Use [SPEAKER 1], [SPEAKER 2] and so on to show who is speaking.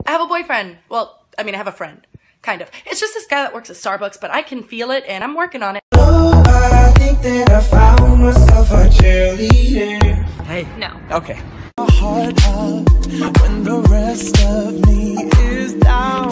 [SPEAKER 1] I have a boyfriend. Well, I mean, I have a friend. Kind of. It's just this guy that works at Starbucks, but I can feel it, and I'm working on it.
[SPEAKER 2] Oh, I think that I found myself a cheerleader.
[SPEAKER 3] Hey.
[SPEAKER 1] No.
[SPEAKER 3] Okay.
[SPEAKER 2] Heart up when the rest of me is down.